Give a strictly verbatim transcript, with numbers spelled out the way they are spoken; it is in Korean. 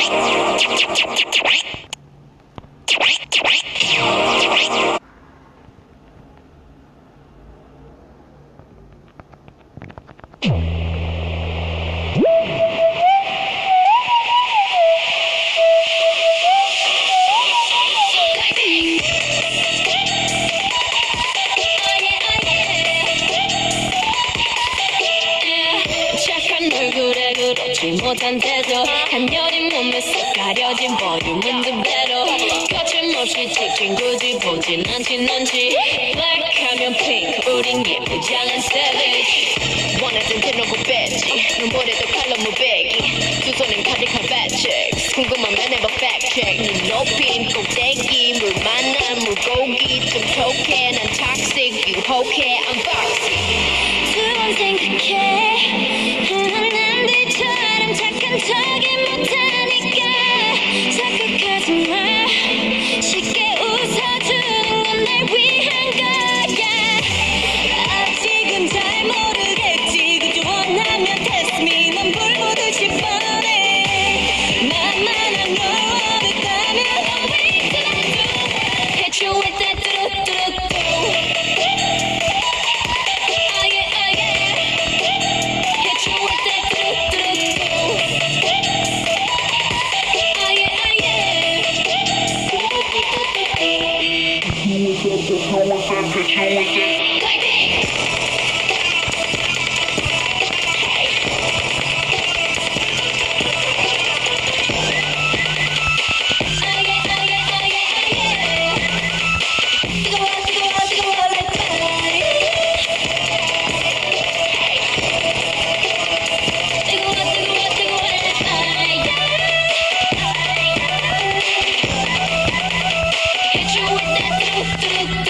얼굴에 그렇지 못한 태도 한여린 몸에서 가려진 볼륨은 두 배로 거침없이 찍힌 굳이 보진 않지 넌지 블랙하면 핑크 우린 예쁘지 않은 savage 원하던 대놓고 뺐지 눈보리도 칼로 무배기 두 손엔 가득한 fat chicks 궁금하면 해봐 fact check 눈 높인 꼭대기 물 만난 물고기 좀 톡해 난 toxic 유혹해 I'm foxy 두 번 생각해 남들처럼 착한 척이 못하니까 착각하지 마 쉽게 웃어주는 건 날 위한 거야 아직은 잘 모르겠지 그저 원하면 test me 넌 불 보듯이 뻔해 만만한 너 어렵다면 wait till I do hit you with that 뚜룩뚜룩뚜 Hit you with that